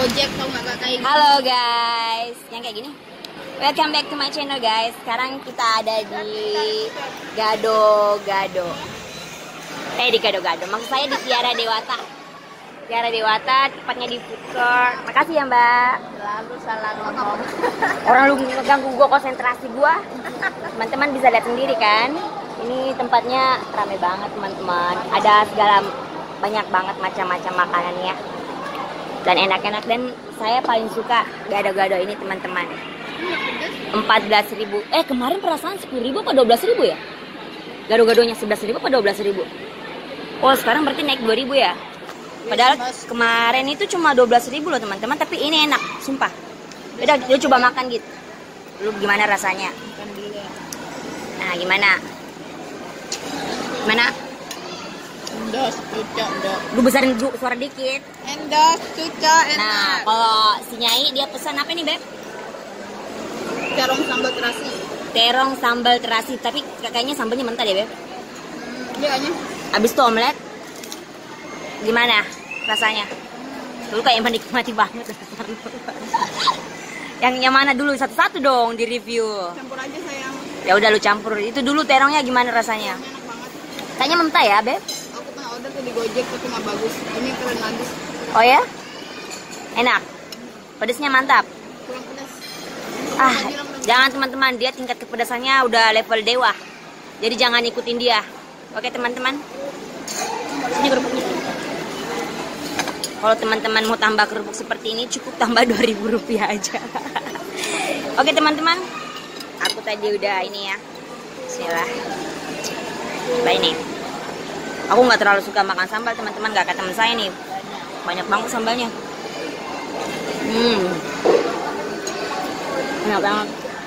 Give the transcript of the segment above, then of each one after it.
Gojek tau nggak Kak, kayak gitu. Halo guys, yang kayak gini. Welcome back to my channel guys. Sekarang kita ada di Gado-Gado. Di Gado-Gado. Maksud saya di Tiara Dewata. Tiara Dewata, tepatnya di food court. Makasih ya Mbak. Lalu salah ngomong. Orang lu ngeganggu gua konsentrasi gua. Teman-teman bisa lihat sendiri kan. Ini tempatnya rame banget teman-teman. Ada segala banyak banget macam-macam makanannya. Dan enak-enak, dan saya paling suka Gado-Gado ini teman-teman. 14.000. Kemarin perasaan 10.000 apa 12.000 ya? Gado-gadonya 11.000 apa 12.000? Oh sekarang berarti naik 2.000 ya? Padahal kemarin itu cuma 12.000 loh teman-teman. Tapi ini enak, sumpah. Udah, lu coba makan gitu. Lu gimana rasanya? Nah gimana? Gimana? Endos, cuca, endos. Lu besarin suara dikit. Endos, cuca, enak. Nah kalau si Nyai dia pesan apa nih Beb? Terong sambal terasi. Terong sambal terasi, tapi kayaknya sambalnya mentah deh Beb. Iya nya. Abis itu omelet, gimana rasanya? Lu kayak menikmati banget. Yang mana dulu, satu-satu dong di review. Campur aja sayang. Ya udah lu campur. Itu dulu terongnya gimana rasanya? Enak banget. Kayaknya mentah ya Beb? Aku pernah order tuh di Gojek tapi nggak bagus. Ini keren habis. Oh ya? Enak? Pedesnya mantap? Kurang pedas. Jangan teman-teman, dia tingkat kepedasannya udah level dewa. Jadi jangan ikutin dia. Oke teman-teman. Sini kerupuknya. Kalau teman-teman mau tambah kerupuk seperti ini, cukup tambah 2.000 rupiah aja. Oke teman-teman, aku tadi udah ini ya. Bismillah. Coba ini. Aku nggak terlalu suka makan sambal teman-teman, gak kayak teman saya nih. Banyak banget sambalnya. Enak banget.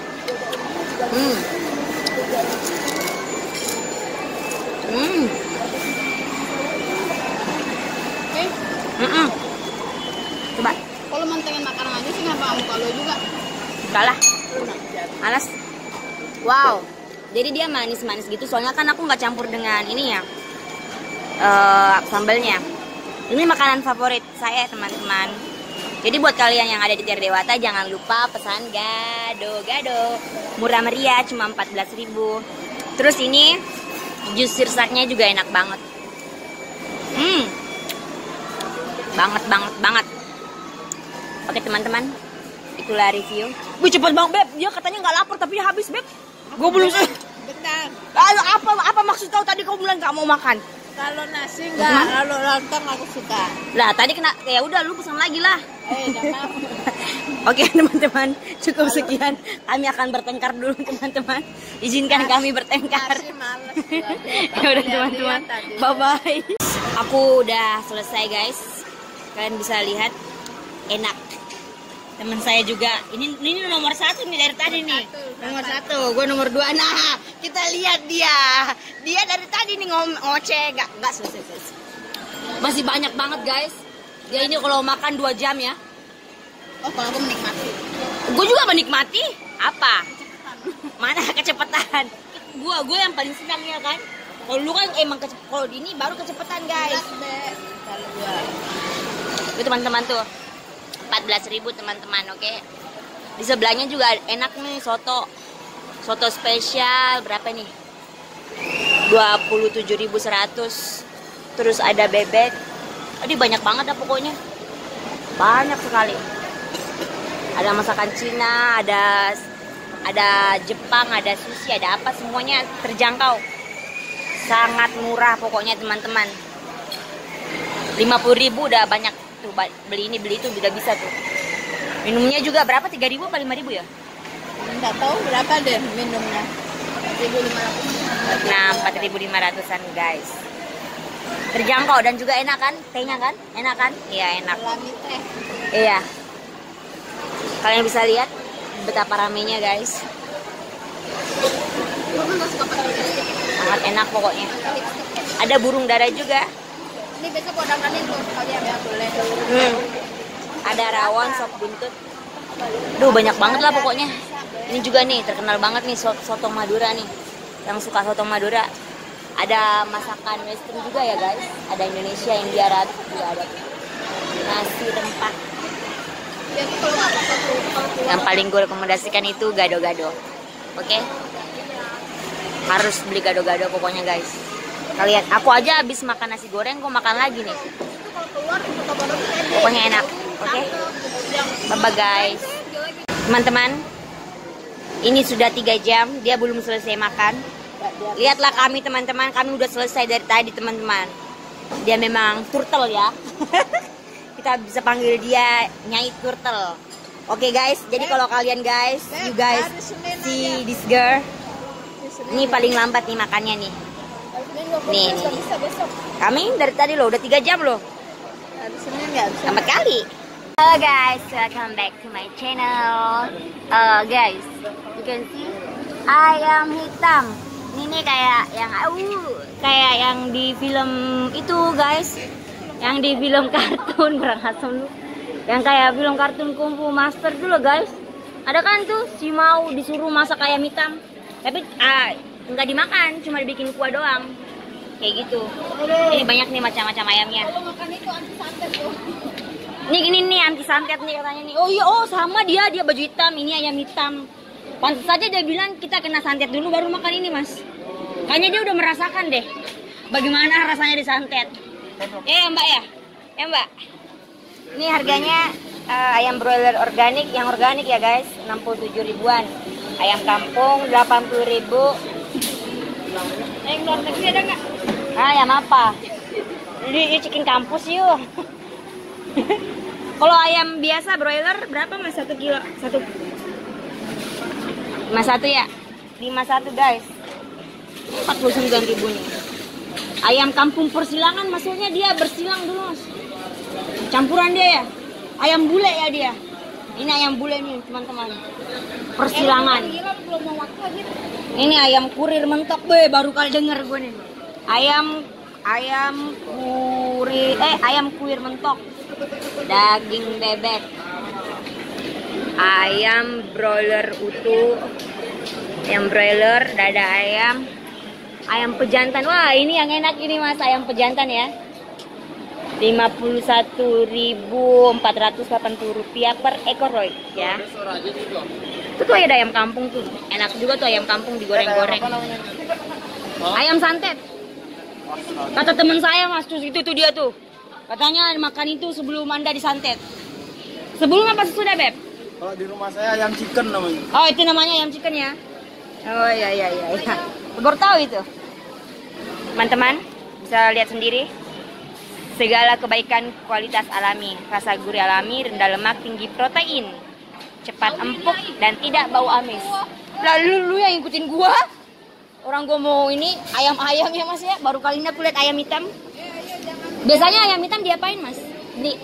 Coba. Kalau mantengin makanan aja sih ngapa kamu kalau juga? Enggak lah. Malas. Wow. Jadi dia manis-manis gitu. Soalnya kan aku nggak campur dengan ini ya. Sambalnya. Ini makanan favorit saya teman-teman. Jadi buat kalian yang ada di Tiara Dewata, jangan lupa pesan Gado-Gado. Murah meriah, cuma 14.000. Terus ini jus sirsaknya juga enak banget. Banget. Oke teman-teman, itulah review. Wih cepet banget Beb, dia katanya nggak lapar tapi habis Beb. Gue belum sih. Bentar. Apa maksud kau tadi kau bilang nggak mau makan? Kalau nasi enggak, kalau lontong aku suka. Lah tadi kena, ya udah lu pesan lagi lah. Jangan. Oke teman-teman, cukup sekian. Kami akan bertengkar dulu teman-teman. Izinkan kami bertengkar. Ya udah teman-teman, bye bye. Aku udah selesai guys. Kalian bisa lihat, enak. Teman saya juga. Ini nomor 1 nih dari tadi nih. Nomor 1, gue nomor 2. Nah, kita lihat dia. Dia dari tadi nih ngoceh, nggak selesai. Masih banyak banget guys. Dia ini kalau makan 2 jam ya. Oh, kalau aku menikmati. Gue juga menikmati. Apa? Mana kecepatan? Gue yang paling senang ya kan. Kalau lu kan emang kalau ini baru kecepatan guys. Kalau gua. Itu teman-teman tuh. 14.000 teman-teman, oke. Di sebelahnya juga enak nih soto spesial berapa nih? 27.100. Terus ada bebek. Tadi banyak banget dah pokoknya. Banyak sekali. Ada masakan Cina, ada Jepang, ada sushi, ada apa, semuanya terjangkau. Sangat murah pokoknya teman-teman. 50.000 udah banyak. Tuh, beli ini beli itu udah bisa tuh. Minumnya juga berapa? 3.000 apa 5.000 ya? Enggak tahu berapa deh minumnya. 4.500. Nah 4.500an guys. Terjangkau dan juga enak kan? Tehnya kan? Enak kan? Iya enak. Alami teh. Iya. Kalian bisa lihat betapa ramenya guys. Sangat enak pokoknya. Ada burung dara juga. Ini besok undangannya tuh kalian ya boleh. Ada rawon, sop buntut. Duh banyak banget lah pokoknya. Ini juga nih terkenal banget nih soto Madura nih. Yang suka soto Madura. Ada masakan western juga ya guys. Ada Indonesia, India, juga ada. Nasi rempah. Yang paling gue rekomendasikan itu gado-gado. Oke? Harus beli gado-gado pokoknya guys. Kalian, aku aja habis makan nasi goreng, gue makan lagi nih. Pokoknya enak. Oke? Bye-bye guys. Teman-teman, ini sudah 3 jam, dia belum selesai makan. Lihatlah kami teman-teman, kami udah selesai dari tadi teman-teman. Dia memang turtle ya. Kita bisa panggil dia Nyai Turtle. Oke guys, jadi kalau kalian guys, you guys see this girl. Ini paling lambat nih makannya nih. Nih. Kami dari tadi loh, udah 3 jam loh. Lambat kali. Halo guys, welcome back to my channel. Guys, you can see ayam hitam. Ini nih kayak yang di film itu guys, yang di film kartun kurang asem lu. Yang kayak film kartun Kung Fu Master dulu guys. Ada kan tuh si Mau disuruh masak ayam hitam, tapi nggak dimakan, cuma dibikin kuah doang. Kayak gitu. Ini banyak nih macam-macam ayamnya. Nih gini nih anti santet nih katanya nih. Oh iya, oh sama dia baju hitam, ini ayam hitam. Pantas saja dia bilang kita kena santet dulu baru makan ini mas. Kayaknya dia udah merasakan deh bagaimana rasanya disantet. Mbak ya? Mbak. Ini harganya ayam broiler organik, yang organik ya guys, 67 ribuan. Ayam kampung 80 ribu. Yang luar negeri ada nggak? Ayam apa? Ini chicken kampus yuk. Kalau ayam biasa broiler berapa mas 1 kilo? 51 ya? 51 guys. 49 ribunya. Ayam kampung persilangan maksudnya dia bersilang dulu mas. Campuran dia ya. Ayam bule ya dia. Ini ayam bule nih teman-teman. Persilangan. Ini ayam kurir mentok baru kali denger gue nih. Ayam kuir mentok. Daging bebek. Ayam broiler utuh. Ayam broiler, dada ayam. Ayam pejantan. Wah, ini yang enak ini Mas, ayam pejantan ya. 51.480 rupiah per ekor loh ya. Itu tuh ada ayam kampung tuh. Enak juga tuh ayam kampung digoreng-goreng. Ayam santet. Kata teman saya Mas, tuh itu tuh dia tuh. Katanya makan itu sebelum Anda disantet. Sebelum apa sesudah, Beb? Kalau di rumah saya ayam chicken namanya. Oh, itu namanya ayam chicken ya. Oh iya. Baru tahu itu. Teman-teman, bisa lihat sendiri. Segala kebaikan kualitas alami, rasa gurih alami, rendah lemak, tinggi protein, cepat empuk dan tidak bau amis. Lalu lu yang ikutin gua? Orang gua mau ini ayam-ayam ya Mas ya. Baru kali ini aku lihat ayam hitam. Biasanya ayam hitam diapain Mas? Beli?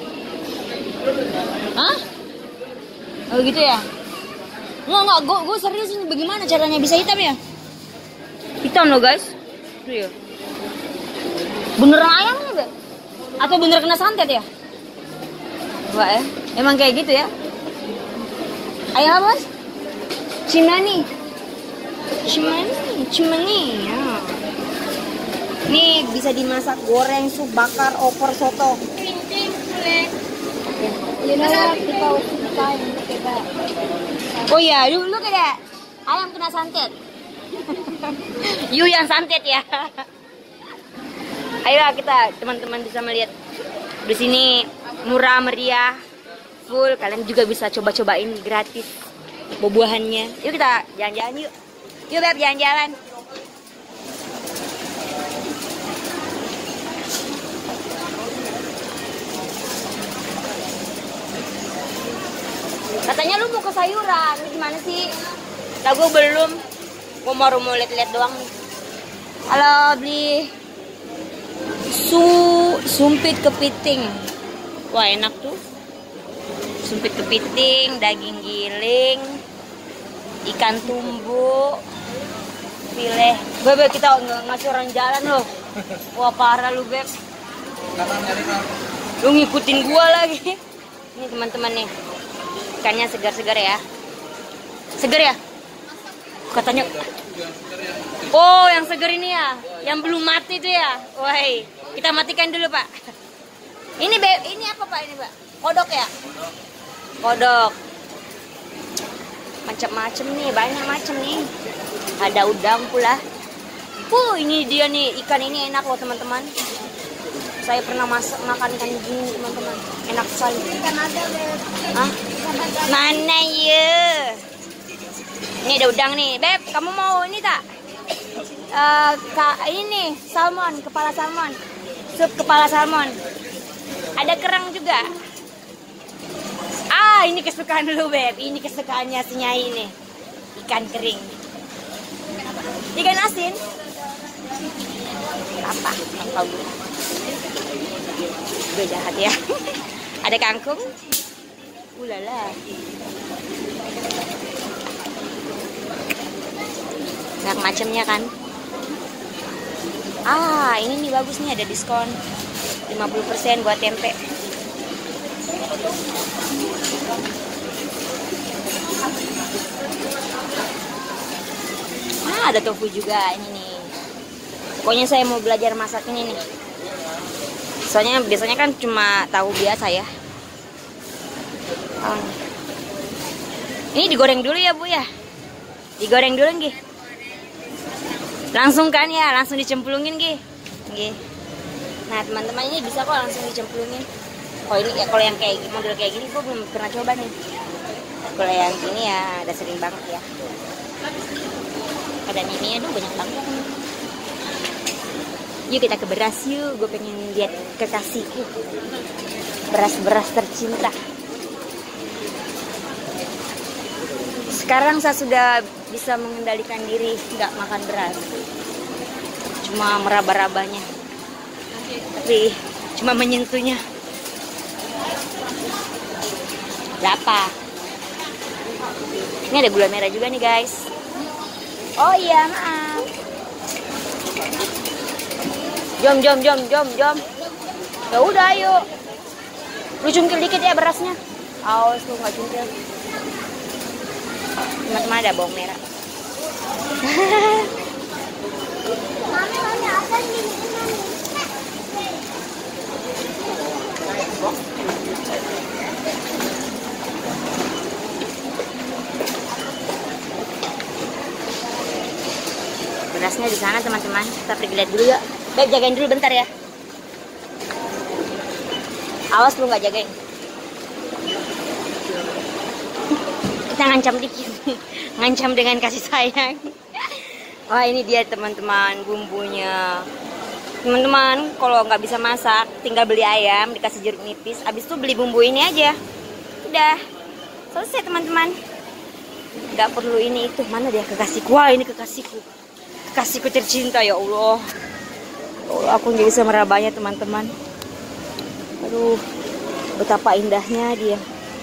Hah? Oh gitu ya? Enggak, gue serius ini. Bagaimana caranya bisa hitam ya? Hitam loh guys. Tuh ya. Beneran ayam nggak? Atau bener kena santet ya? Enggak ya? Emang kayak gitu ya? Ayam apa Mas? Cimani ya. Ini bisa dimasak, goreng, sup, bakar, opor, soto. Oh iya, lu kayak ayam kena santet. You yang santet ya. Ayo kita teman-teman bisa melihat di sini murah meriah, full. Kalian juga bisa coba-cobain gratis buah-buahannya. Yuk kita jalan-jalan yuk. Yuk Beb jalan-jalan. Katanya lu mau ke sayuran, lu gimana sih? Nah, gue belum. Gue baru mau lihat-lihat doang nih. Halo, beli sumpit kepiting. Wah, enak tuh. Sumpit kepiting, daging giling, ikan tumbu, fileh. Beb, kita ngasih orang jalan loh. Wah, parah lu, Beb. Lu ngikutin gua lagi. Ini teman-teman nih. Ikannya segar-segar ya. Segar ya? Katanya. Oh, yang segar ini ya. Yang belum mati itu ya. Woi, kita matikan dulu, Pak. Ini apa, Pak? Ini, Pak. Kodok ya? Kodok. Macam-macam nih, banyak macam nih. Ada udang pula. Ini dia nih, ikan ini enak loh teman-teman. Saya pernah makan ikan gini teman-teman. Enak sekali. Ikan ada, Beb. Hah? Mana ya? Ini ada udang nih, Beb. Kamu mau ini tak? Ini nih, salmon, kepala salmon. Sup kepala salmon. Ada kerang juga. Ini kesukaan lu, Beb. Ini kesukaannya si Nyai nih. Ikan kering. Ikan asin. Apa? Tahu. Gue jahat ya. Ada kangkung. Ulala. Banyak macamnya kan. Ini nih bagus nih, ada diskon 50% buat tempe. Ada tofu juga ini nih. Pokoknya saya mau belajar masak ini nih. Soalnya biasanya kan cuma tahu biasa ya. Ini digoreng dulu ya, Bu ya. Digoreng dulu nggih. Langsung kan ya, langsung dicemplungin nggih. Nggih. Nah, teman-teman ini bisa kok langsung dicemplungin. Kalau ini ya, kalau yang kayak model kayak gini gue belum pernah coba nih. Kalau yang ini ya udah sering banget ya. Ada mie, aduh banyak banget. Yuk kita ke beras yuk, gue pengen lihat kekasihku. Beras-beras tercinta. Sekarang saya sudah bisa mengendalikan diri, nggak makan beras. Cuma meraba-rabanya. Tapi cuma menyentuhnya. Berapa? Ini ada gula merah juga nih guys. Oh iya, maaf. Jom. Ya udah, ayo. Lu cungkil dikit ya berasnya. Awas lu nggak cungkil. Teman-teman ada bawang merah. Mami apa nih? Berasnya di sana teman-teman. Kita pergi lihat dulu ya. Baik, jagain dulu bentar ya. Awas lu nggak jagain. Kita ngancam dikit. Ngancam dengan kasih sayang. Wah, ini dia teman-teman bumbunya. Teman-teman kalau nggak bisa masak, tinggal beli ayam, dikasih jeruk nipis. Abis itu beli bumbu ini aja. Udah selesai teman-teman. Nggak perlu ini itu. Mana dia kekasihku? Wah, ini kekasihku. Kekasihku tercinta, ya Allah. Aku jadi bisa merabanya teman-teman. Aduh, betapa indahnya dia.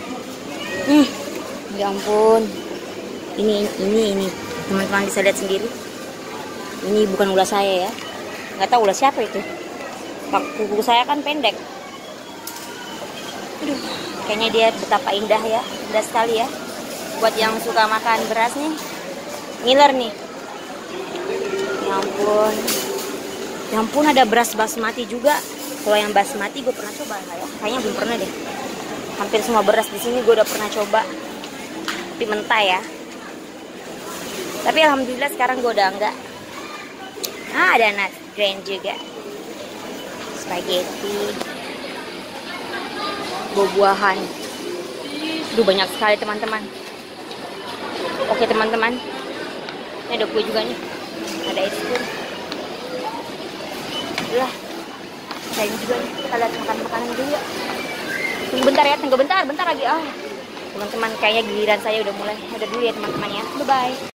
Ya ampun. Ini teman-teman bisa lihat sendiri. Ini bukan ulas saya ya. Nggak tahu ulas siapa itu. Kuku saya kan pendek. Aduh, kayaknya dia betapa indah ya. Indah sekali ya. Buat yang suka makan beras nih, ngiler nih. Ya ampun. Ya ampun, ada beras basmati juga. Kalau yang basmati gue pernah coba nggak ya? Kayaknya belum pernah deh. Hampir semua beras di sini gue udah pernah coba. Tapi mentah ya. Tapi alhamdulillah sekarang gue udah enggak. Ada nasi grand juga. Spaghetti. Buah-buahan. Aduh, banyak sekali teman-teman. Oke teman-teman. Ini ada kue juga nih. Ada es krim. Udah. Saya juga nih. Kita lihat makan-makanan dulu ya. Tunggu bentar ya. Tunggu bentar lagi. Teman-teman kayaknya giliran saya udah mulai. Udah dulu ya teman-teman ya. Bye-bye.